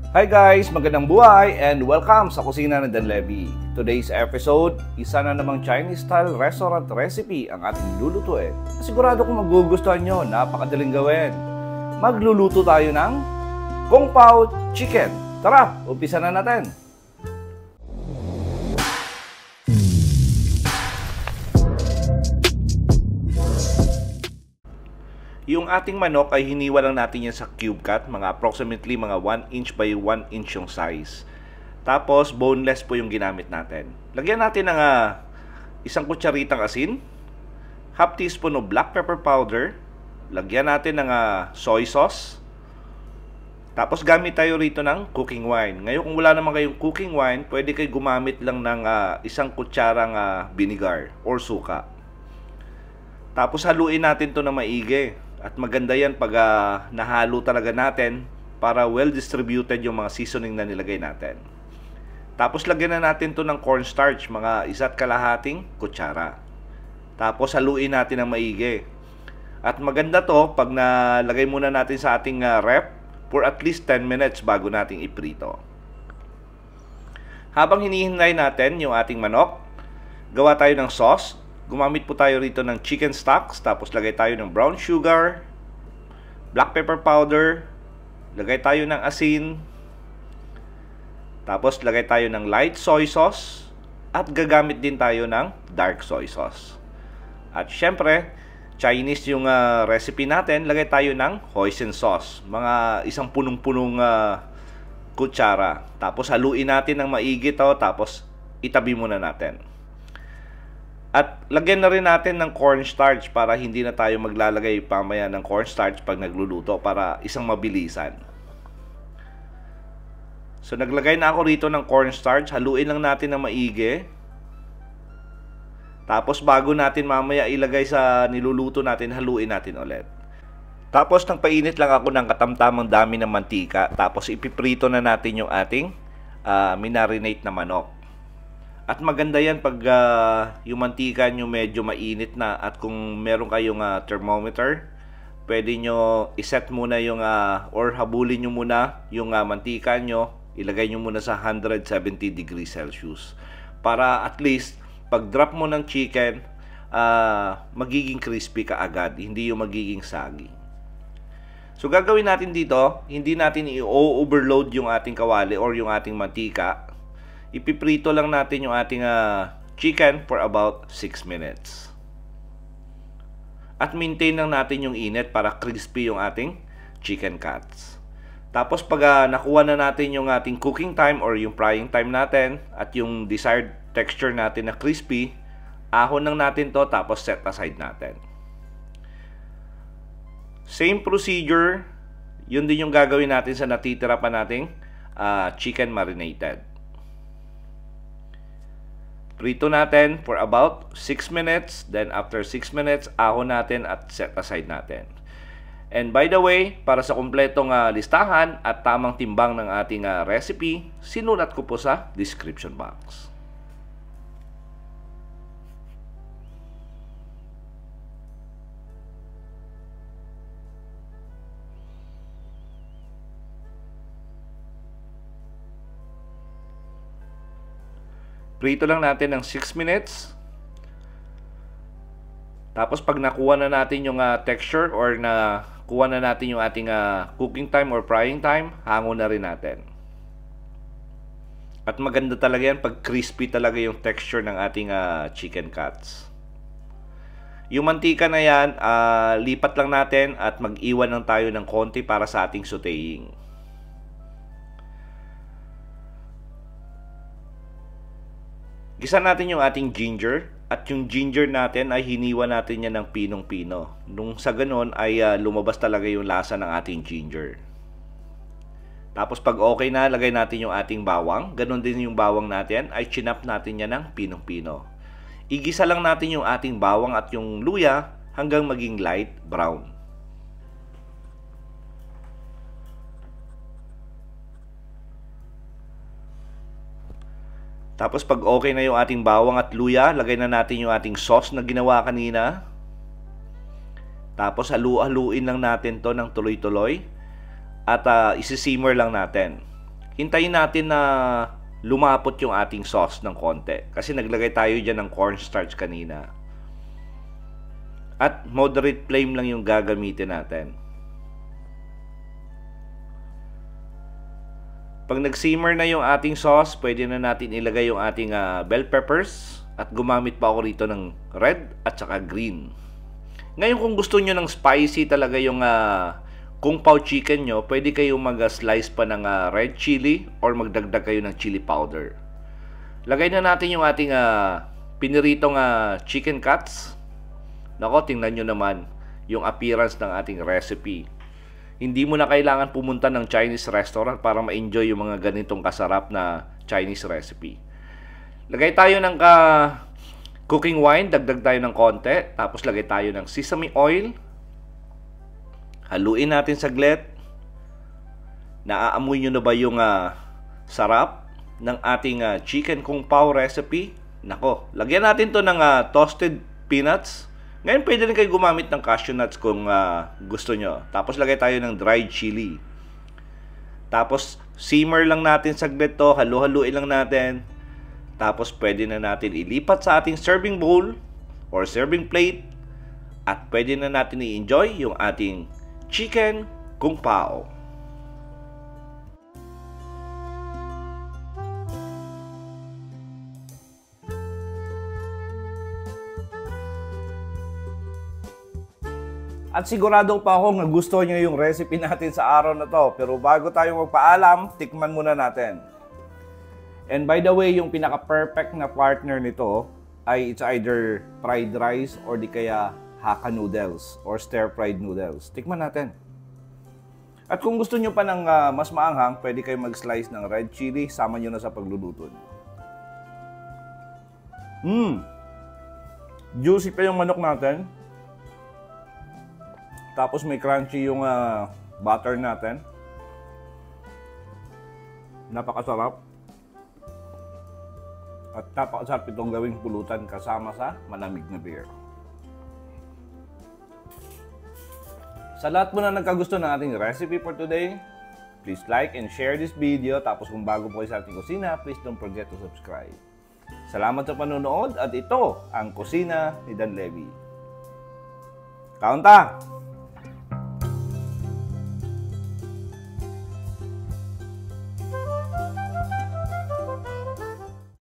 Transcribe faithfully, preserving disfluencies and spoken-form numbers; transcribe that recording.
Hi guys! Magandang buhay and welcome sa Kusina ng Dan Levy. Today's episode, isa na namang Chinese-style restaurant recipe ang ating lulutuin. Sigurado kong magugustuhan nyo, napakadaling gawin. Magluluto tayo ng Kung Pao Chicken. Tara, umpisa na natin! Yung ating manok ay hiniwa lang natin yan sa cube cut, mga approximately mga one inch by one inch yung size. Tapos boneless po yung ginamit natin. Lagyan natin ng uh, isang kutsaritang asin, half teaspoon of black pepper powder, lagyan natin ng uh, soy sauce. Tapos gamit tayo rito ng cooking wine. Ngayon kung wala naman kayong cooking wine, pwede kayo gumamit lang ng uh, isang kutsarang uh, vinegar or suka. Tapos haluin natin to na maigi. At maganda yan pag uh, nahalo talaga natin para well distributed yung mga seasoning na nilagay natin. Tapos lagyan na natin to ng cornstarch, mga isa't kalahating kutsara. Tapos haluin natin ng maigi. At maganda to pag nalagay muna natin sa ating uh, ref for at least ten minutes bago nating iprito. Habang hinihintay natin yung ating manok, gawa tayo ng sauce. Gumamit po tayo rito ng chicken stocks, tapos lagay tayo ng brown sugar, black pepper powder, lagay tayo ng asin, tapos lagay tayo ng light soy sauce, at gagamit din tayo ng dark soy sauce. At syempre, Chinese yung uh, recipe natin, lagay tayo ng hoisin sauce, mga isang punong-punong uh, kutsara. Tapos haluin natin ng maigi to, tapos itabi muna natin. At lagyan na rin natin ng cornstarch para hindi na tayo maglalagay pamaya ng cornstarch pag nagluluto para isang mabilisan. So naglagay na ako rito ng cornstarch, haluin lang natin ng maigi. Tapos bago natin mamaya ilagay sa niluluto natin, haluin natin ulit. Tapos nagpainit lang ako ng katamtamang dami ng mantika, tapos ipiprito na natin yung ating uh, minarinate na manok. At maganda yan pag uh, yung mantika nyo medyo mainit na, at kung meron kayong uh, thermometer, pwede nyo iset muna yung uh, or habulin nyo muna yung uh, mantika nyo, ilagay nyo muna sa one hundred seventy degrees Celsius para at least pag drop mo ng chicken, uh, magiging crispy ka agad, hindi yung magiging sagi. So gagawin natin dito, hindi natin i-overload yung ating kawali or yung ating mantika. Ipiprito lang natin yung ating uh, chicken for about six minutes. At maintain lang natin yung init para crispy yung ating chicken cuts. Tapos pag uh, nakuha na natin yung ating cooking time or yung frying time natin at yung desired texture natin na crispy, ahon lang natin to, tapos set aside natin. Same procedure, yun din yung gagawin natin sa natitira pa nating uh, chicken marinated. Prito natin for about six minutes. Then after six minutes, ahon natin at set aside natin. And by the way, para sa kumpletong uh, listahan at tamang timbang ng ating uh, recipe, sinulat ko po sa description box. Prito lang natin ng six minutes. Tapos pag nakuha na natin yung uh, texture or nakuha na natin yung ating uh, cooking time or frying time, hango na rin natin. At maganda talaga yan pag crispy talaga yung texture ng ating uh, chicken cuts. Yung mantika na yan, uh, lipat lang natin at mag-iwan lang tayo ng konti para sa ating sautéing. Gisa natin yung ating ginger, at yung ginger natin ay hiniwa natin yan ng pinong-pino. Nung sa ganon ay uh, lumabas talaga yung lasa ng ating ginger. Tapos pag okay na, lagay natin yung ating bawang. Ganon din yung bawang natin, ay chinap natin yan ng pinong-pino. Igisa lang natin yung ating bawang at yung luya hanggang maging light brown. Tapos pag okay na yung ating bawang at luya, lagay na natin yung ating sauce na ginawa kanina. Tapos halu-haluin lang natin to ng tuloy-tuloy. At uh, isi-simmer lang natin. hintayin natin na lumapot yung ating sauce ng konti. Kasi naglagay tayo dyan ng cornstarch kanina. At moderate flame lang yung gagamitin natin. Pag nag-simmer na yung ating sauce, pwede na natin ilagay yung ating uh, bell peppers. At gumamit pa ako rito ng red at saka green. Ngayon kung gusto nyo ng spicy talaga yung uh, kung pao chicken nyo, pwede kayo mag-slice pa ng uh, red chili or magdagdag kayo ng chili powder. Lagay na natin yung ating uh, piniritong uh, chicken cuts. Nako, tingnan nyo naman yung appearance ng ating recipe. Hindi mo na kailangan pumunta ng Chinese restaurant para ma-enjoy yung mga ganitong kasarap na Chinese recipe. Lagay tayo ng uh, cooking wine, dagdag tayo ng konti. Tapos lagay tayo ng sesame oil. Haluin natin saglit. Naaamoy nyo na ba yung uh, sarap ng ating uh, chicken kung pao recipe? Nako, lagyan natin to ng uh, toasted peanuts. Ngayon pwede rin kayo gumamit ng cashew nuts kung uh, gusto nyo. Tapos lagay tayo ng dried chili. Tapos simmer lang natin saglit to, halu-haluin lang natin. Tapos pwede na natin ilipat sa ating serving bowl or serving plate. At pwede na natin i-enjoy yung ating chicken kung pao. At sigurado pa ako na gusto niyo yung recipe natin sa araw na to. Pero bago tayo magpaalam, tikman muna natin. And by the way, yung pinaka-perfect na partner nito ay it's either fried rice or di kaya Hakka noodles or stir-fried noodles. Tikman natin. At kung gusto nyo pa ng uh, mas maanghang, pwede kayo mag-slice ng red chili. Sama nyo na sa pagluluto nyo. Mmm! Juicy pa yung manok natin. Tapos may crunchy yung uh, butter natin. Napakasarap. At napakasarap itong gawing pulutan kasama sa malamig na beer. Sa lahat mo na nagkagusto ng ating recipe for today, please like and share this video. Tapos kung bago po kayo sa ating kusina, please don't forget to subscribe. Salamat sa panonood at ito ang Kusina ni Dan Levy. Kaunta!